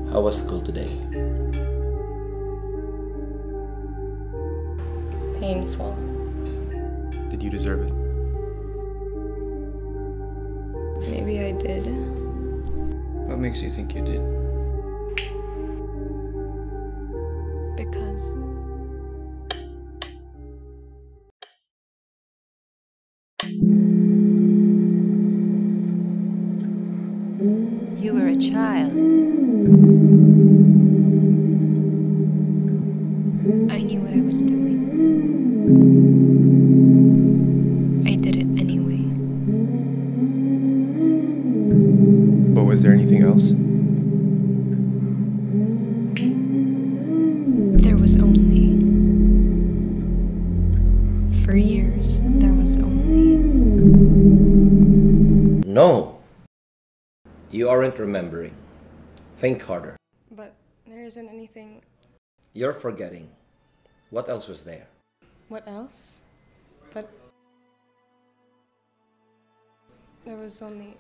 How was school today? Painful. Did you deserve it? Maybe I did. What makes you think you did? Because You were a child. I knew what I was doing. I did it anyway. But was there anything else? There was only. For years, there was only. No! You aren't remembering. Think harder. But there isn't anything. You're forgetting. What else was there? What else? But there was only.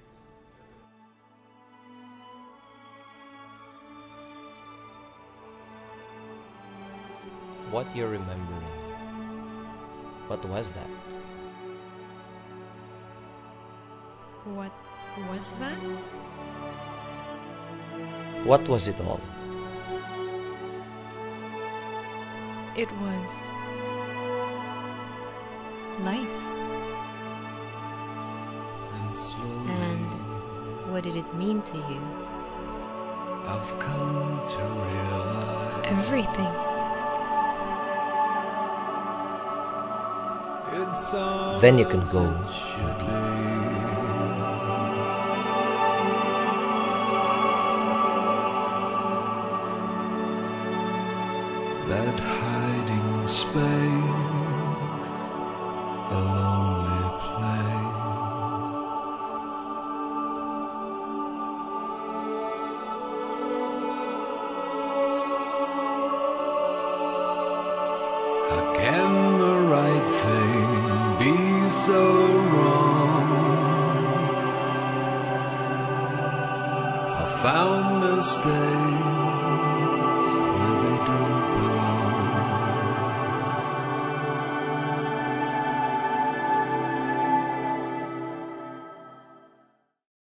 What you're remembering. What was that? What was that? What was it all? It was. Life. And what did it mean to you? I've come to realize Everything. it's all Then you can as go it in should peace. be. That hiding space, a lonely place. How can the right thing be so wrong? I found mistakes